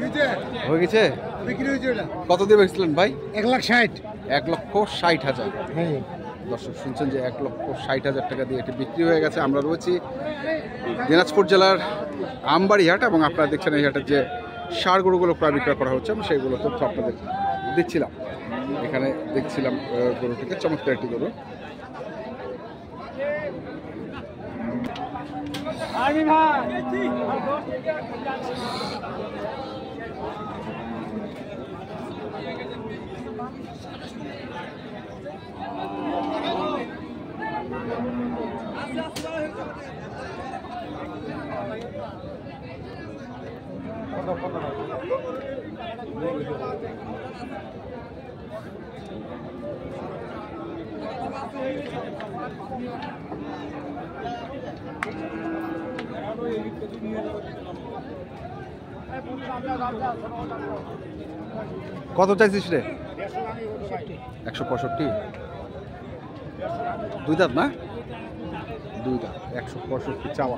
হয়ে গেছে? কত দিয়ে বেচলেন ভাই? 1,60,000। 1,60,000। দর্শক শুনছেন যে 1,60,000 টাকা দিয়ে এটি বিক্রি হয়ে গেছে। আমরা রয়েছি দিনাজপুর জেলার আমবাড়ি হাট এবং আপনারা দেখছেন এই হাটের যে ষাঁড় গরুগুলো ক্রয় বিক্রয় করা হচ্ছে আমি সেইগুলো তথ্য আপনাদের দিচ্ছিলাম। এখানে দেখছিলাম গরুটিকে, চমৎকার একটি গরু। কত চাইছিস রে? 165। দুই দাঁত না? দুই দাঁত, 165 চাওয়া।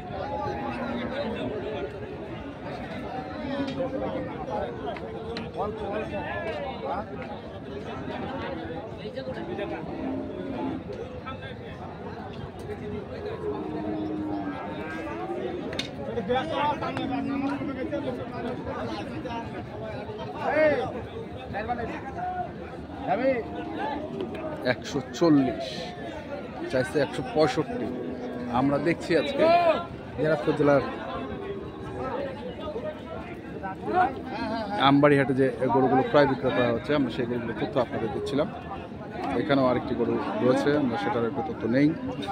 আমি 140 চাইছে, 165। আমরা দেখছি আজকে দিনাজপুর জেলার আমবাড়ি হাটে যে গরুগুলো ক্রয় বিক্রয় করা হচ্ছে আমরা সেই গরুগুলো তথ্য আপনাদের দিচ্ছিলাম। এখানেও আরেকটি গরু রয়েছে, আমরা সেটার একটু তথ্য নেই।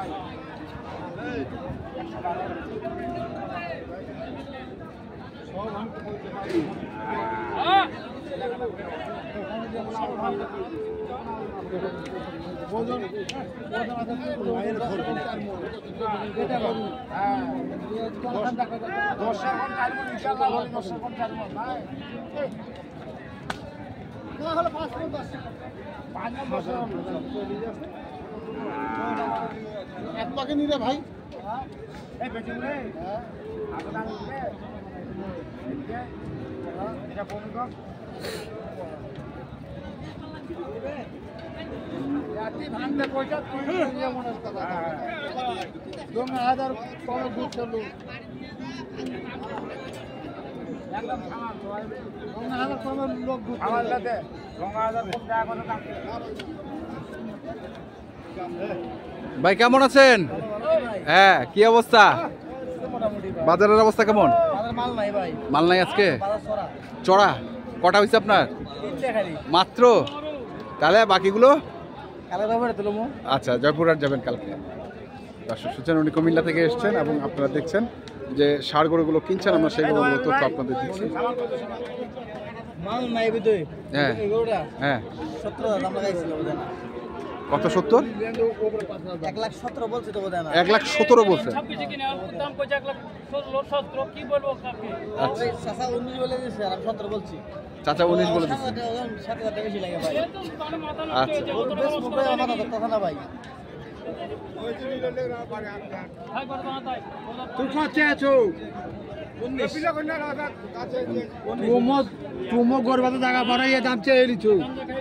এক পাকে নিলে ভাই ভাঙতে পয়সা 2,000 কম দুধ চলু লোক ভাই কেমন আছেন? হ্যাঁ, কি অবস্থা? বাজারের অবস্থা কেমন? মাল নাই আজকে? চড়া কটা হয়েছে আপনার? মাত্র? তাহলে বাকিগুলো? আচ্ছা, জয়পুরহাট যাবেন কালকে। দর্শক শুনছেন উনি কুমিল্লা থেকে এসছেন এবং আপনারা দেখছেন যে ষাঁড় গরুগুলো কিনছেন, আমরা সেই গরুগুলো তথ্য আপনাদের দিচ্ছি। হ্যাঁ হ্যাঁ, কত? 70? 1,17,000 বলছে তো বোধ হয়। 1,17,000 বলছে। চাচা 19 বলে দিয়েছে আর 17 বলছি। চাচা 19 বলে দিয়েছে। 7,000 টাকা বেশি লাগে ভাই। আচ্ছা, কথা না ভাই। তুই কাছে আছো? তুমো গরবাতে জায়গা বাড়াইয়া দাম চেয়ে নিছো।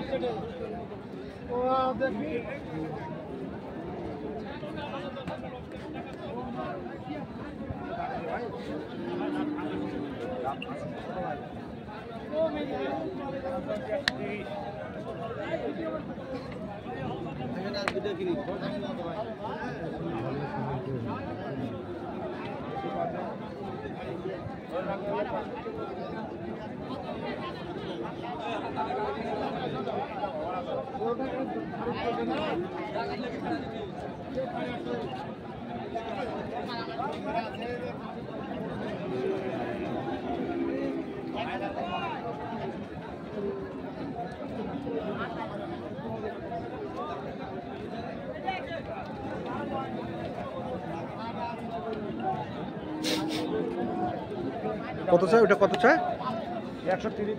কত চাই ওটা? কত চাই? 130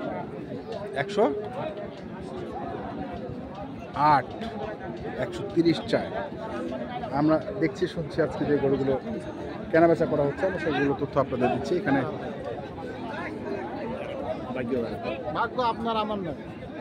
108 130 চাই। আমরা দেখছি শুনছি আজকে যে গরুগুলো কেনাবেচা করা হচ্ছে আমরা সেগুলো তথ্য আপনাদের দিচ্ছি। এখানে ভাগ্য আপনার আমার না।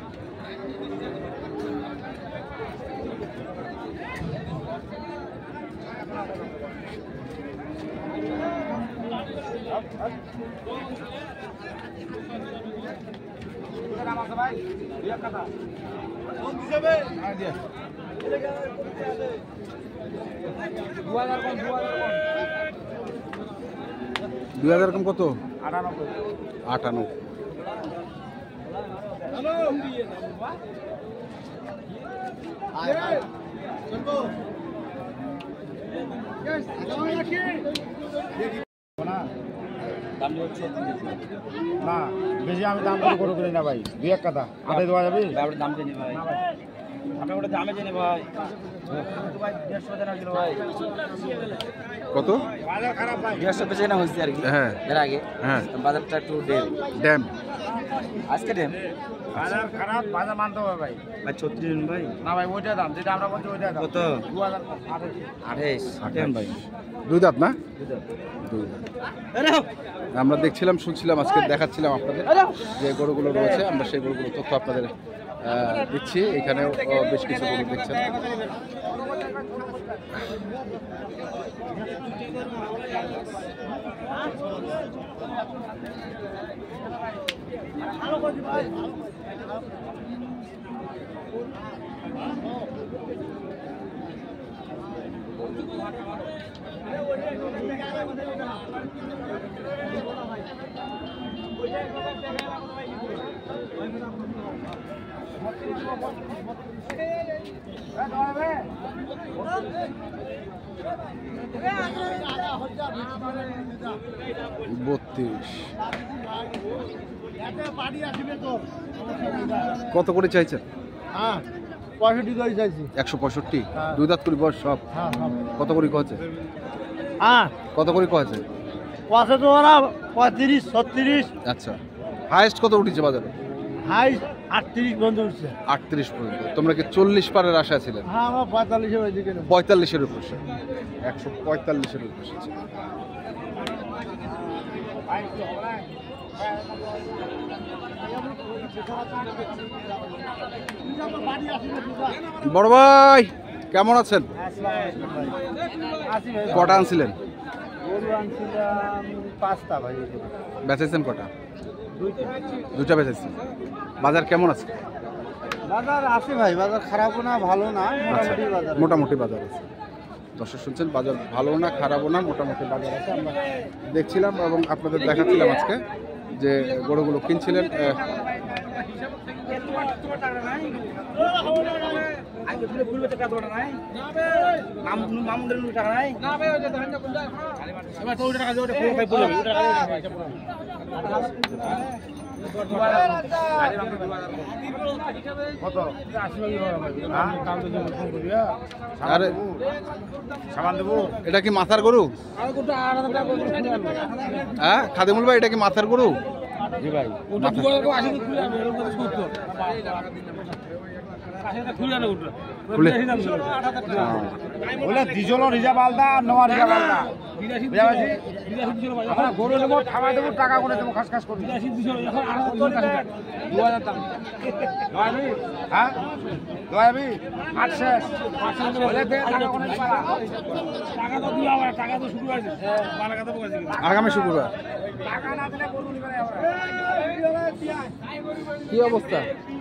দুই হাজার কম কত? 98। 98। না বেশি আমি দাম করে গরু কিনি না ভাই, 2-1 কথা আদায় দেওয়া যাবে। দাম জানি ভাই, আমি ওটা দামে জানি ভাই, ভাই 150 টাকা কিলো ভাই, কত? বাজার খারাপ ভাই। 150 বেচে না হয়েছে আর কি। হ্যাঁ এর আগে হ্যাঁ বাজারটা একটু ড্যাম আজকে ডেম বাজার খারাপ, বাজার মানতে হবে ভাই। ভাই 36 দিন ভাই, না ভাই ওইটা দাম যেটা আমরা বলছি ওইটা দাম। কত? 28 ডেম ভাই। দুই দাঁত না? দুই দাঁত। আমরা দেখছিলাম, শুনছিলাম, আজকে দেখাচ্ছিলাম আপনাদের যে গরুগুলো রয়েছে, আমরা সেই গরুগুলো তথ্য আপনাদের দিচ্ছি। এখানেও বেশ কিছু গরু দেখছেন। কত করে চাইছেন? হ্যাঁ 65 করে চাইছি। 165। দুই দাঁত করে বয়স সব। হ্যাঁ হ্যাঁ কত করে কয়েছে? হ্যাঁ কত করে কয়েছে? কত তো ওরা 35 36। আচ্ছা, হাইয়েস্ট কত উঠেছে বাজারে? হাই 38 বন্ধ উঠছে। 38 পর্যন্ত। তোমরা কি 40 পারের আশা ছিলেন? হ্যাঁ আমরা 45 এর ওইদিকে নেব। 45-এর উপর, 145-এর উপর। বড় ভাই কেমন আছেন? কটা আনছিলেন? গরু আনছিলাম 5টা ভাই। বেচেছেন কটা? দুটা বেচেছেন। বাজার কেমন আছে? বাজার আছে ভাই, বাজার খারাপও না ভালো না, মোটামুটি বাজার। মোটামুটি বাজার আছে। দর্শক শুনছেন, বাজার ভালো না খারাপও না, মোটামুটি বাজার আছে। আমরা দেখছিলাম এবং আপনাদের দেখাচ্ছিলাম আজকে যে গরুগুলো কিনছিলেন। আরে এটা কি মাথার গরু? হ্যাঁ খাদিমুল ভাই, এটা কি মাথার গরু? জি ভাই। ডিজেল রিজার্ভ আলাদা, নয়া রিজার্ভ আলাদা। গরু নেবো, খাওয়াই দেবো, টাকা করে দেবো, খাস খাস করবো। 2000 দাম। হ্যাঁ 8 শেষ। আগামী শুক্রবার। কি অবস্থা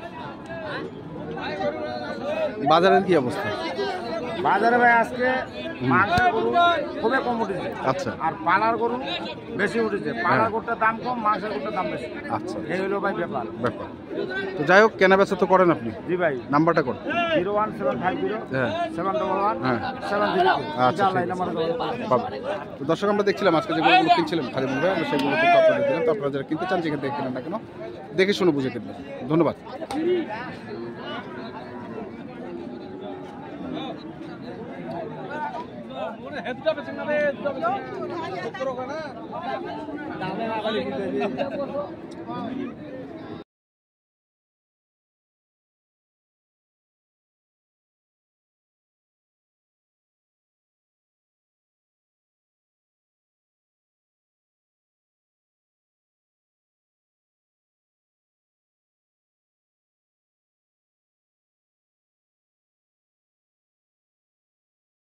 বাজারের? কি অবস্থা বাজারে ভাই আজকে মাংসের গরু খুবই কম উঠেছে। আচ্ছা। আর পালার গরু বেশি উঠেছে। পালার গরুটার দাম কম, মাংসের গরুটার দাম বেশি। আচ্ছা, এই হলো ভাই ব্যাপার। তো যাই হোক, কেনা বেচা তো করেন আপনি। জি ভাই। নাম্বারটা কোন? 01750 হ্যাঁ 711 হ্যাঁ 732। আচ্ছা, ঠিক আছে। পাবেন। তো দর্শক আমরা দেখছিলাম আজকে যে গরুগুলো কিনছিলেন খাদিমুল ভাই, আমরা সেগুলো কিন্তু আপনাদের দিলাম। তো আপনারা যারা কিনতে চান, যেখান থেকে কিনেন না কেন, দেখে শুনে বুঝে কিনবেন। ধন্যবাদ।